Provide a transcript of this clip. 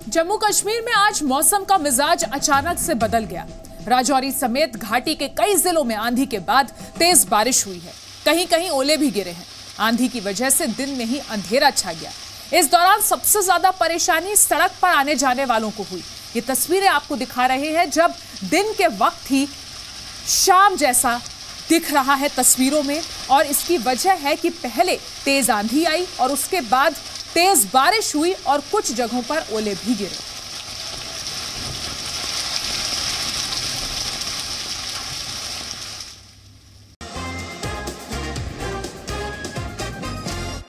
जम्मू कश्मीर में आज मौसम का मिजाज अचानक से बदल गया। राजौरी समेत घाटी के कई जिलों में आंधी के बाद तेज बारिश हुई है। कहीं कहीं ओले भी गिरे हैं। आंधी की वजह से दिन में ही अंधेरा छा गया। इस दौरान सबसे ज्यादा परेशानी सड़क पर आने जाने वालों को हुई। ये तस्वीरें आपको दिखा रहे हैं जब दिन के वक्त ही शाम जैसा दिख रहा है तस्वीरों में, और इसकी वजह है कि पहले तेज आंधी आई और उसके बाद तेज बारिश हुई और कुछ जगहों पर ओले भी गिरे।